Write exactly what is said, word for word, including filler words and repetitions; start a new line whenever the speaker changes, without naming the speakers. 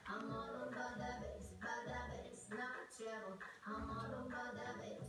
I'm all about that bass, about that bass, not trouble. I'm all about that bass.